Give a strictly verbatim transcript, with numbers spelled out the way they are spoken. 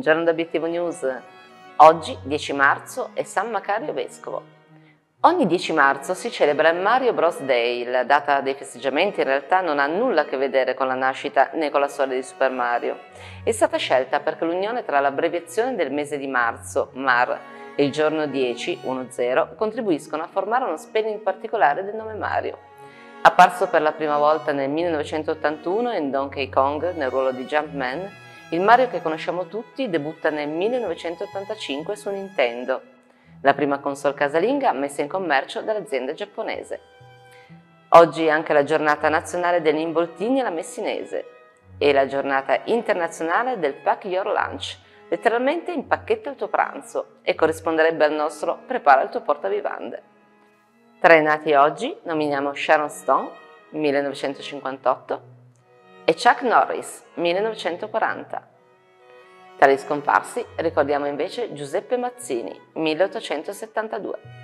buongiorno da Obiettivo News. Oggi, dieci marzo, è San Macario Vescovo. Ogni dieci marzo si celebra il Mario Bros Day. La data dei festeggiamenti in realtà non ha nulla a che vedere con la nascita né con la storia di Super Mario. È stata scelta perché l'unione tra l'abbreviazione del mese di marzo, Mar, e il giorno dieci, uno zero, contribuiscono a formare uno spelling particolare del nome Mario. Apparso per la prima volta nel millenovecentottantuno in Donkey Kong nel ruolo di Jumpman, il Mario che conosciamo tutti debutta nel millenovecentottantacinque su Nintendo, la prima console casalinga messa in commercio dall'azienda giapponese. Oggi è anche la giornata nazionale degli involtini alla messinese e la giornata internazionale del Pack Your Lunch, letteralmente impacchetta il tuo pranzo, e corrisponderebbe al nostro prepara il tuo portavivande. Tra i nati oggi nominiamo Sharon Stone, millenovecentocinquantotto, e Chuck Norris, millenovecentoquaranta. Tra gli scomparsi ricordiamo invece Giuseppe Mazzini, milleottocentosettantadue.